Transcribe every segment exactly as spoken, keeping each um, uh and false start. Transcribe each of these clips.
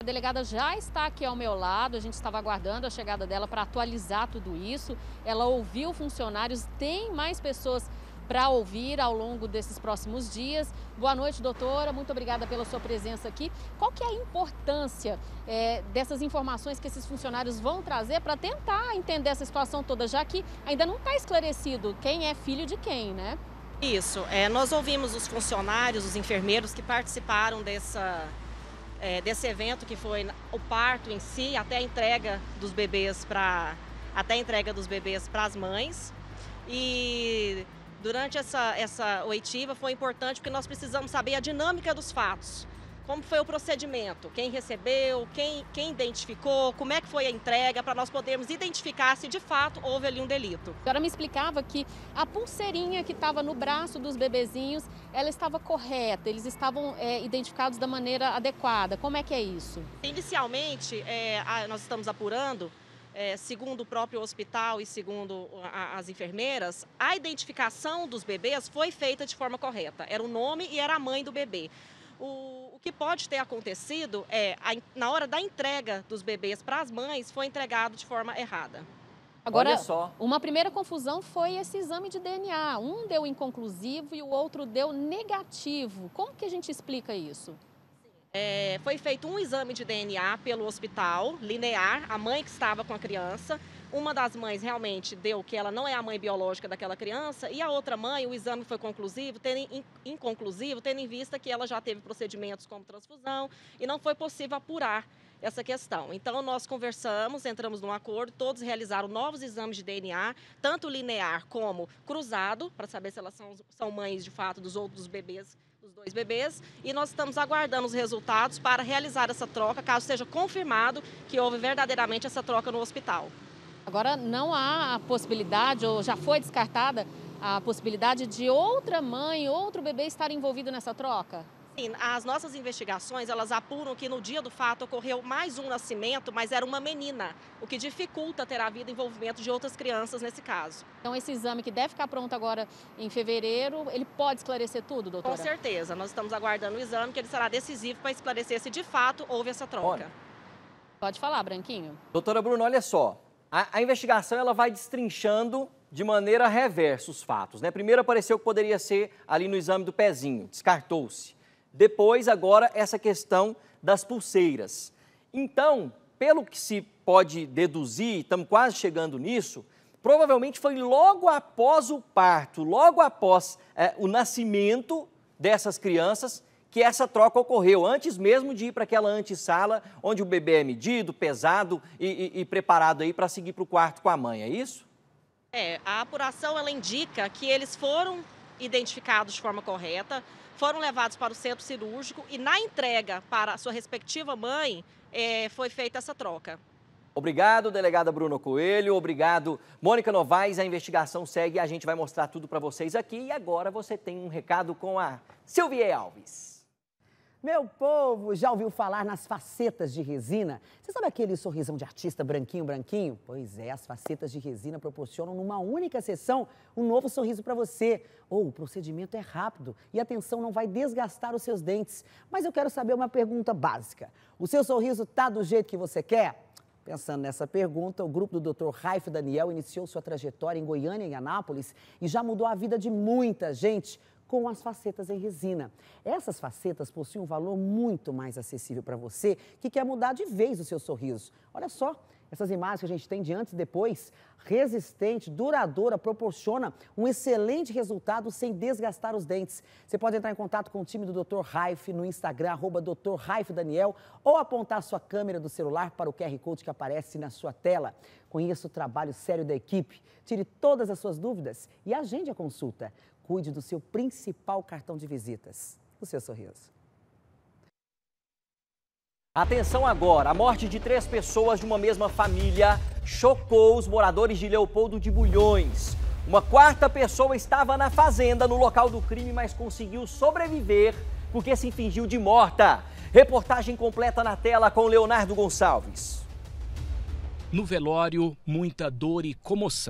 A delegada já está aqui ao meu lado, a gente estava aguardando a chegada dela para atualizar tudo isso. Ela ouviu funcionários, tem mais pessoas para ouvir ao longo desses próximos dias. Boa noite, doutora, muito obrigada pela sua presença aqui. Qual que é a importância é, dessas informações que esses funcionários vão trazer para tentar entender essa situação toda, já que ainda não está esclarecido quem é filho de quem, né? Isso, é, nós ouvimos os funcionários, os enfermeiros que participaram dessa... É, desse evento, que foi o parto em si, até a entrega dos bebês para até a entrega dos bebês para as mães. E durante essa, essa oitiva foi importante porque nós precisamos saber a dinâmica dos fatos. Como foi o procedimento, quem recebeu, quem, quem identificou, como é que foi a entrega, para nós podermos identificar se de fato houve ali um delito. A senhora me explicava que a pulseirinha que estava no braço dos bebezinhos, ela estava correta, eles estavam é, identificados da maneira adequada. Como é que é isso? Inicialmente, é, a, nós estamos apurando, é, segundo o próprio hospital e segundo a, as enfermeiras, a identificação dos bebês foi feita de forma correta. Era o nome e era a mãe do bebê. O, o que pode ter acontecido é, a, na hora da entrega dos bebês para as mães, foi entregado de forma errada. Agora, olha só, uma primeira confusão foi esse exame de D N A. Um deu inconclusivo e o outro deu negativo. Como que a gente explica isso? É, foi feito um exame de D N A pelo hospital, linear, a mãe que estava com a criança. Uma das mães realmente deu que ela não é a mãe biológica daquela criança e a outra mãe, o exame foi conclusivo, tendo, inconclusivo, tendo em vista que ela já teve procedimentos como transfusão e não foi possível apurar essa questão. Então, nós conversamos, entramos num acordo, todos realizaram novos exames de D N A, tanto linear como cruzado, para saber se elas são, são mães de fato dos outros bebês, dos dois bebês, e nós estamos aguardando os resultados para realizar essa troca, caso seja confirmado que houve verdadeiramente essa troca no hospital. Agora, não há a possibilidade, ou já foi descartada, a possibilidade de outra mãe, outro bebê estar envolvido nessa troca? Sim, as nossas investigações, elas apuram que no dia do fato ocorreu mais um nascimento, mas era uma menina, o que dificulta ter havido envolvimento de outras crianças nesse caso. Então, esse exame que deve ficar pronto agora em fevereiro, ele pode esclarecer tudo, doutora? Com certeza, nós estamos aguardando o exame, que ele será decisivo para esclarecer se de fato houve essa troca. Olha. Pode falar, Branquinho. Doutora Bruna, olha só, a, a investigação ela vai destrinchando de maneira reversa os fatos, né? Primeiro apareceu que poderia ser ali no exame do pezinho, descartou-se. Depois, agora, essa questão das pulseiras. Então, pelo que se pode deduzir, estamos quase chegando nisso, provavelmente foi logo após o parto, logo após é, o nascimento dessas crianças, que essa troca ocorreu, antes mesmo de ir para aquela antessala, onde o bebê é medido, pesado e, e, e preparado aí para seguir para o quarto com a mãe, é isso? É, a apuração ela indica que eles foram identificados de forma correta, foram levados para o centro cirúrgico e na entrega para a sua respectiva mãe é, foi feita essa troca. Obrigado, delegada Bruna Coelho, obrigado, Mônica Novaes, a investigação segue e a gente vai mostrar tudo para vocês aqui. E agora você tem um recado com a Silvia Alves. Meu povo, já ouviu falar nas facetas de resina? Você sabe aquele sorrisão de artista branquinho, branquinho? Pois é, as facetas de resina proporcionam numa única sessão um novo sorriso para você. Ou oh, o procedimento é rápido e a tensão não vai desgastar os seus dentes. Mas eu quero saber uma pergunta básica. O seu sorriso tá do jeito que você quer? Pensando nessa pergunta, o grupo do doutor Raif Daniel iniciou sua trajetória em Goiânia e em Anápolis e já mudou a vida de muita gente com as facetas em resina. Essas facetas possuem um valor muito mais acessível para você que quer mudar de vez o seu sorriso. Olha só, essas imagens que a gente tem de antes e depois, resistente, duradoura, proporciona um excelente resultado sem desgastar os dentes. Você pode entrar em contato com o time do doutor Raif no Instagram, arroba doutor Raif Daniel, ou apontar sua câmera do celular para o Q R Code que aparece na sua tela. Conheça o trabalho sério da equipe, tire todas as suas dúvidas e agende a consulta. Cuide do seu principal cartão de visitas, o seu sorriso. Atenção agora, a morte de três pessoas de uma mesma família chocou os moradores de Leopoldo de Bulhões. Uma quarta pessoa estava na fazenda no local do crime, mas conseguiu sobreviver porque se fingiu de morta. Reportagem completa na tela com Leonardo Gonçalves. No velório, muita dor e comoção.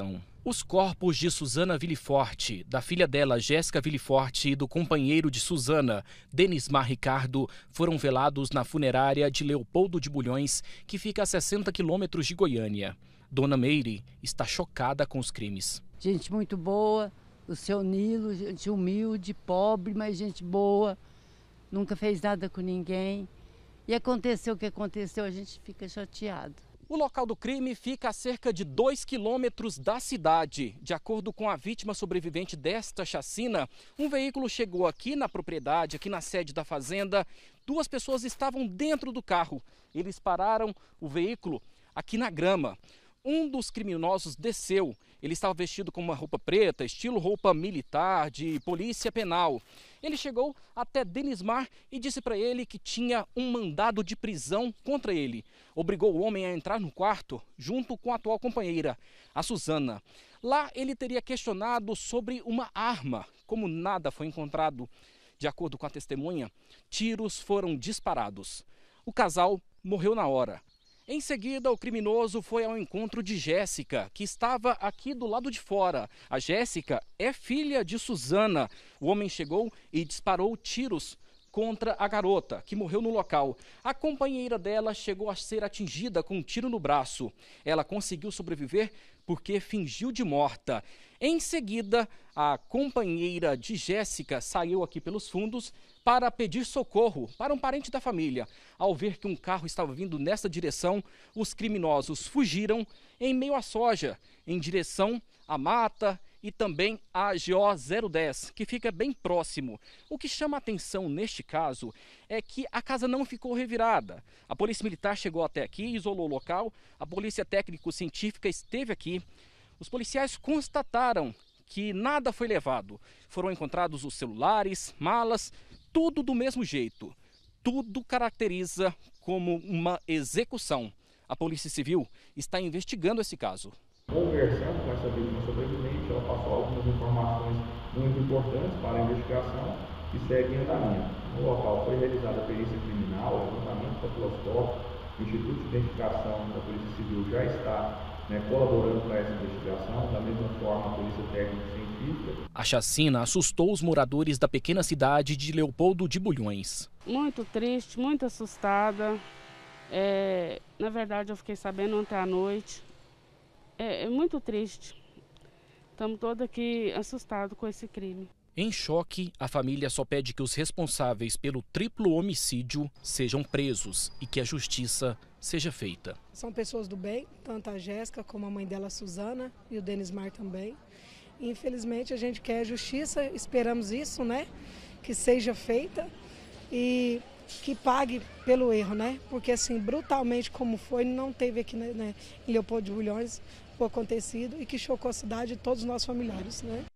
Os corpos de Suzana Villeforte, da filha dela, Jéssica Villeforte, e do companheiro de Suzana, Denismar Ricardo, foram velados na funerária de Leopoldo de Bulhões, que fica a sessenta quilômetros de Goiânia. Dona Meire está chocada com os crimes. Gente muito boa, o seu Nilo, gente humilde, pobre, mas gente boa, nunca fez nada com ninguém. E aconteceu o que aconteceu, a gente fica chateado. O local do crime fica a cerca de dois quilômetros da cidade. De acordo com a vítima sobrevivente desta chacina, um veículo chegou aqui na propriedade, aqui na sede da fazenda. Duas pessoas estavam dentro do carro. Eles pararam o veículo aqui na grama. Um dos criminosos desceu. Ele estava vestido com uma roupa preta, estilo roupa militar, de polícia penal. Ele chegou até Denismar e disse para ele que tinha um mandado de prisão contra ele. Obrigou o homem a entrar no quarto junto com a atual companheira, a Suzana. Lá ele teria questionado sobre uma arma. Como nada foi encontrado, de acordo com a testemunha, tiros foram disparados. O casal morreu na hora. Em seguida, o criminoso foi ao encontro de Jéssica, que estava aqui do lado de fora. A Jéssica é filha de Suzana. O homem chegou e disparou tiros contra a garota, que morreu no local. A companheira dela chegou a ser atingida com um tiro no braço. Ela conseguiu sobreviver porque fingiu de morta. Em seguida, a companheira de Jéssica saiu aqui pelos fundos para pedir socorro para um parente da família. Ao ver que um carro estava vindo nessa direção, os criminosos fugiram em meio à soja, em direção à mata e também à G O zero dez, que fica bem próximo. O que chama a atenção neste caso é que a casa não ficou revirada. A polícia militar chegou até aqui, isolou o local, a polícia técnico-científica esteve aqui. Os policiais constataram que nada foi levado. Foram encontrados os celulares, malas, tudo do mesmo jeito. Tudo caracteriza como uma execução. A Polícia Civil está investigando esse caso. Conversando com essa vítima sobrevivente, ela passou algumas informações muito importantes para a investigação que segue em andamento. No local foi realizada a perícia criminal, levantamento papiloscópico. O Instituto de Identificação da Polícia Civil já está né, colaborando para essa investigação, da mesma forma a Polícia Técnico-Científica. A chacina assustou os moradores da pequena cidade de Leopoldo de Bulhões. Muito triste, muito assustada. É, na verdade, eu fiquei sabendo ontem à noite. É, é muito triste. Estamos todos aqui assustados com esse crime. Em choque, a família só pede que os responsáveis pelo triplo homicídio sejam presos e que a justiça seja feita. São pessoas do bem, tanto a Jéssica como a mãe dela, a Suzana, e o Denismar também. E, infelizmente, a gente quer justiça, esperamos isso, né? Que seja feita e que pague pelo erro, né? Porque, assim, brutalmente como foi, não teve aqui né, em Leopoldo de Bulhões o acontecido e que chocou a cidade e todos os nossos familiares, né?